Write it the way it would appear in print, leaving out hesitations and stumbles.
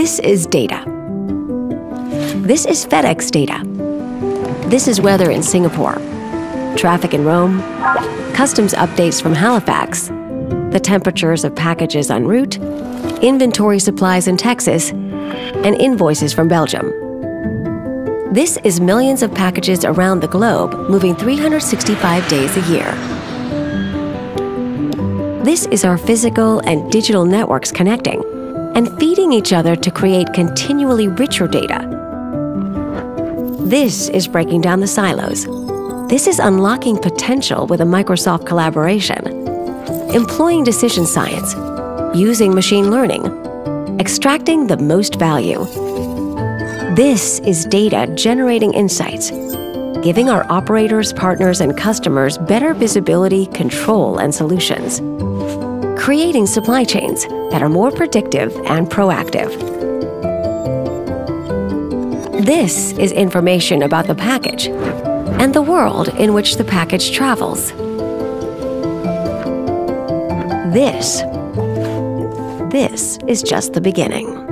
This is data. This is FedEx data. This is weather in Singapore, traffic in Rome, customs updates from Halifax, the temperatures of packages en route, inventory supplies in Texas, and invoices from Belgium. This is millions of packages around the globe moving 365 days a year. This is our physical and digital networks connecting and feeding each other to create continually richer data. This is breaking down the silos. This is unlocking potential with a Microsoft collaboration, employing decision science, using machine learning, extracting the most value. This is data generating insights, giving our operators, partners, and customers better visibility, control, and solutions, creating supply chains that are more predictive and proactive. This is information about the package and the world in which the package travels. This is just the beginning.